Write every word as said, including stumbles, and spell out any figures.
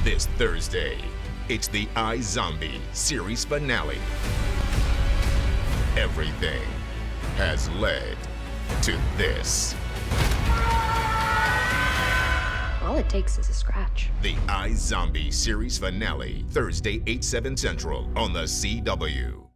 This Thursday, it's the iZombie series finale. Everything has led to this. All it takes is a scratch. The iZombie series finale, Thursday, eight, seven Central on the C W.